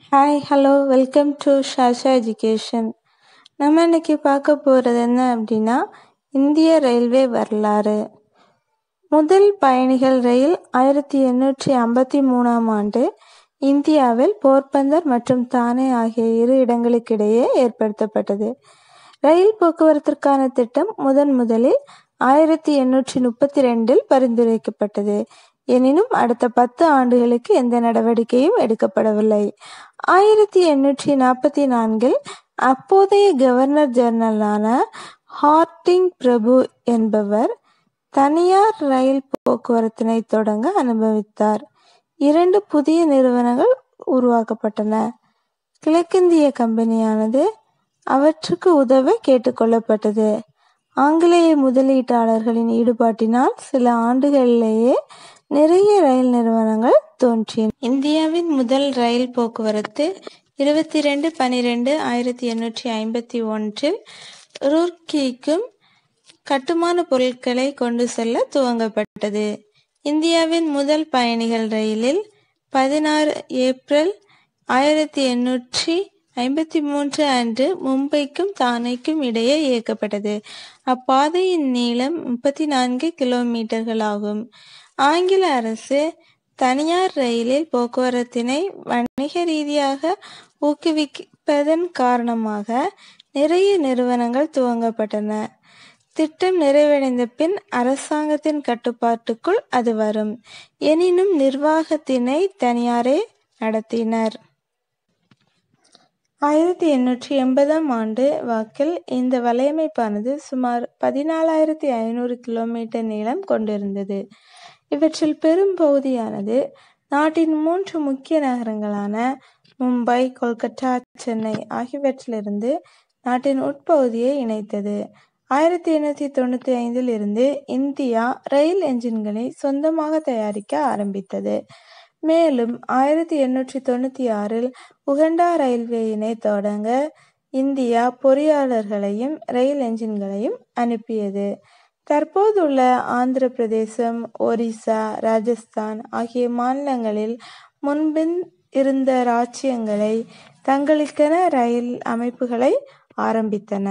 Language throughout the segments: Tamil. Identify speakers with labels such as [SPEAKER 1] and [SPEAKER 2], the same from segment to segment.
[SPEAKER 1] Hi hello welcome to Shasha education. நம்ம இன்னைக்கு பார்க்க போகிறது என்ன அப்படின்னா, இந்திய ரயில்வே வரலாறு. முதல் பயணிகள் ரயில் 1853ஆம் ஆண்டு இந்தியாவில் போர்பந்தர் மற்றும் தானே ஆகிய இரு இடங்களுக்கிடையே ஏற்படுத்தப்பட்டது. ரயில் போக்குவரத்திற்கான திட்டம் முதலில் 1832இல் பரிந்துரைக்கப்பட்டது. எனினும் அடுத்த 10 ஆண்டுகளுக்கு எந்த நடவடிக்கையும் எடுக்கப்படவில்லை. 1844இல் அப்போதைய கவர்னர் ஜெனரலான ஹார்டிங் பிரபு என்பவர் தனியார் ரயில் போக்குவரத்தினை தொடங்க அனுமதித்தார். 2 புதிய நிறுவனங்கள் உருவாக்கப்பட்டன. கிழக்கிந்திய கம்பெனியானது அவற்றுக்கு உதவ கேட்டுக்கொள்ளப்பட்டது. ஆங்கிலேய முதலீட்டாளர்களின் ஈடுபாட்டினால் சில ஆண்டுகளிலேயே நிறைய ரயில் நிறுவனங்கள் தோன்றின. இந்தியாவின் முதல் ரயில் போக்குவரத்து 22/12/1851இல் ரூர்க்கீக்கும் கட்டுமான பொருட்களை கொண்டு செல்ல துவங்கப்பட்டது. இந்தியாவின் முதல் பயணிகள் ரயிலில் 16 ஏப்ரல் 1853 அன்று மும்பைக்கும் தானேக்கும் இடையே இயக்கப்பட்டது. அப்பாதையின் நீளம் 34 கிலோமீட்டர்கள் ஆகும். ஆங்கில அரசு தனியார் ரயிலில் போக்குவரத்தினை வணிக ரீதியாக ஊக்குவிப்பதன் காரணமாக நிறைய நிறுவனங்கள் துவங்கப்பட்டன. திட்டம் நிறைவடைந்த பின் அரசாங்கத்தின் கட்டுப்பாட்டுக்குள் அது வரும். எனினும் நிர்வாகத்தினை தனியாரே நடத்தினர். 1880ஆம் ஆண்டு வாக்கில் இந்த வலையமைப்பானது சுமார் 14,500 கிலோமீட்டர் நீளம் கொண்டிருந்தது. இவற்றில் பெரும் பகுதியானது நாட்டின் 3 முக்கிய நகரங்களான மும்பை, கொல்கத்தா, சென்னை ஆகியவற்றிலிருந்து நாட்டின் உட்பகுதியை இணைத்தது. 1895இல் இருந்து இந்தியா ரயில் என்ஜின்களை சொந்தமாக தயாரிக்க ஆரம்பித்தது. மேலும் 1896இல் உகண்டா ரயில்வேயினை தொடங்க இந்தியா பொறியாளர்களையும் ரயில் என்ஜின்களையும் அனுப்பியது. தற்போதுள்ள ஆந்திர பிரதேசம், ஒரிசா, ராஜஸ்தான் ஆகிய மாநிலங்களில் முன்பின் இருந்த இராச்சியங்களை தங்களுக்கென ரயில் அமைப்புகளை ஆரம்பித்தன.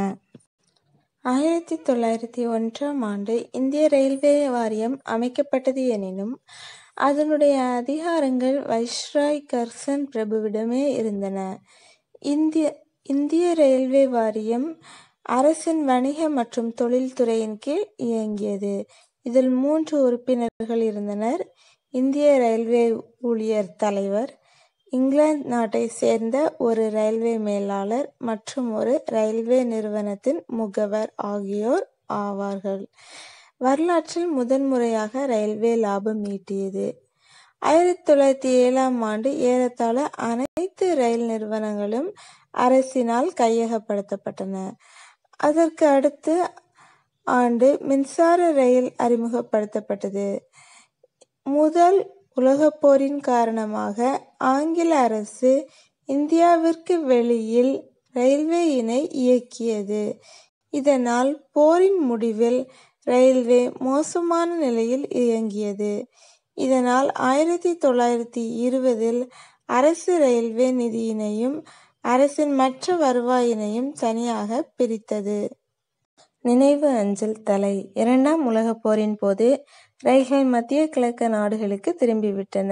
[SPEAKER 1] 1901ஆம் ஆண்டு இந்திய ரயில்வே வாரியம் அமைக்கப்பட்டது. எனினும் அதனுடைய அதிகாரங்கள் வைஸ்ராய் கர்சன் பிரபுவிடமே இருந்தன. இந்திய ரயில்வே வாரியம் அரசின் வணிக மற்றும் தொழில்துறையின் கீழ் இயங்கியது. இதில் 3 உறுப்பினர்கள் இருந்தனர். இந்திய ரயில்வே ஊழியர் தலைவர், இங்கிலாந்து நாட்டை சேர்ந்த ஒரு ரயில்வே மேலாளர் மற்றும் ஒரு ரயில்வே நிறுவனத்தின் முகவர் ஆகியோர் ஆவார்கள். வரலாற்றில் முதன்முறையாக ரயில்வே லாபம் ஈட்டியது. 1907ஆம் ஆண்டு ஏறத்தாழ அனைத்து ரயில் நிறுவனங்களும் அரசினால் கையகப்படுத்தப்பட்டன. அதற்கு அடுத்த ஆண்டு மின்சார ரயில் அறிமுகப்படுத்தப்பட்டது. முதல் உலகப் போரின் காரணமாக ஆங்கில அரசு இந்தியாவிற்கு வெளியில் ரயில்வேயினை இயக்கியது. இதனால் போரின் முடிவில் ரயில்வே மோசமான நிலையில் இயங்கியது. இதனால் 1920இல் அரசு ரயில்வே நிதியினையும் அரசின் மற்ற வருவாயினையும் தனியாக பிரித்தது. நினைவு அஞ்சல் தலை. 2ஆம் உலகப் போரின் போது ரயில்கள் மத்திய கிழக்கு நாடுகளுக்கு திரும்பிவிட்டன.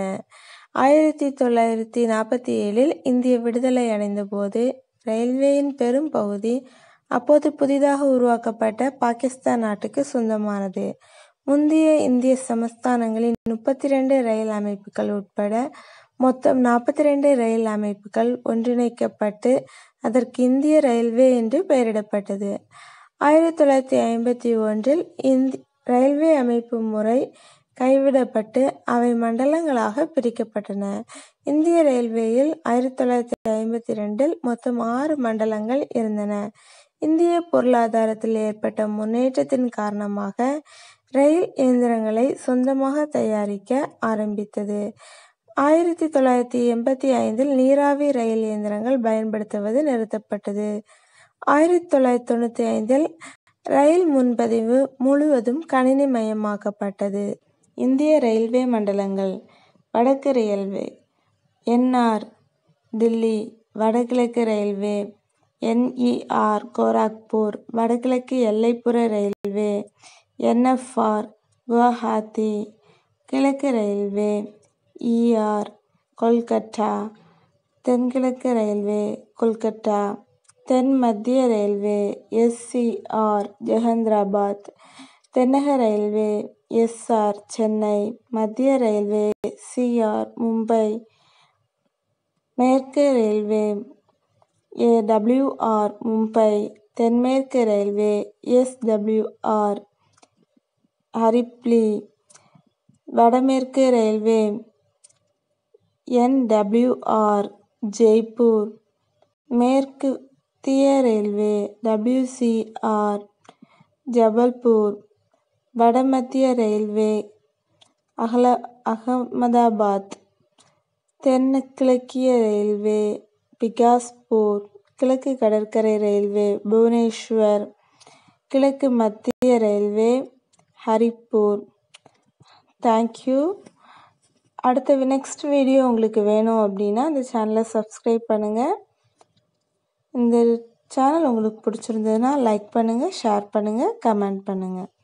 [SPEAKER 1] 1947இல் இந்திய விடுதலை அடைந்த போது ரயில்வேயின் பெரும் பகுதி அப்போது புதிதாக உருவாக்கப்பட்ட பாகிஸ்தான் நாட்டுக்கு சொந்தமானது. முந்தைய இந்திய சமஸ்தானங்களின் 32 ரயில் அமைப்புகள் உட்பட மொத்தம் 42 ரயில் அமைப்புகள் ஒன்றிணைக்கப்பட்டு அதற்கு இந்திய ரயில்வே என்று பெயரிடப்பட்டது. 1951இல் ரயில்வே அமைப்பு முறை கைவிடப்பட்டு அவை மண்டலங்களாக பிரிக்கப்பட்டன. இந்திய ரயில்வேயில் 1952இல் மொத்தம் 6 மண்டலங்கள் இருந்தன. இந்திய பொருளாதாரத்தில் ஏற்பட்ட முன்னேற்றத்தின் காரணமாக ரயில் இயந்திரங்களை சொந்தமாக தயாரிக்க ஆரம்பித்தது. 1985இல் நீராவி ரயில் இயந்திரங்கள் பயன்படுத்துவது நிறுத்தப்பட்டது. 1995இல் ரயில் முன்பதிவு முழுவதும் கணினிமயமாக்கப்பட்டது. இந்திய ரயில்வே மண்டலங்கள்: வடக்கு ரயில்வே NR, தில்லி வடகிழக்கு ரயில்வே. NER கோரக்பூர் வடகிழக்கு எல்லைப்புற ரயில்வே. NFR குவஹாத்தி கிழக்கு ரயில்வே. ER கொல்கத்தா தென்கிழக்கு ரயில்வே கொல்கத்தா. தென் மத்திய ரயில்வே. SCR ஜெகந்திராபாத் தென்னக ரயில்வே. SR சென்னை. மத்திய ரயில்வே. CR மும்பை. மேற்கு ரயில்வே. WR மும்பை. தென்மேற்கு ரயில்வே. SWR ஹரிப்லி. வடமேற்கு ரயில்வே. NWR ஜெய்ப்பூர். மேற்கத்திய ரயில்வே. WCR ஜபல்பூர். வடமத்திய ரயில்வே. அகமதாபாத். தென்கிழக்கிய ரயில்வே. பிகாஸ்பூர். கிழக்கு கடற்கரை ரயில்வே. புவனேஸ்வர். கிழக்கு மத்திய ரயில்வே. ஹரிப்பூர். தேங்க்யூ. அடுத்த நெக்ஸ்ட் வீடியோ உங்களுக்கு வேணும் அப்படின்னா இந்த சேனலை சப்ஸ்கிரைப் பண்ணுங்கள். இந்த சேனல் உங்களுக்கு பிடிச்சிருந்ததுன்னா லைக் பண்ணுங்கள், ஷேர் பண்ணுங்கள், கமெண்ட் பண்ணுங்கள்.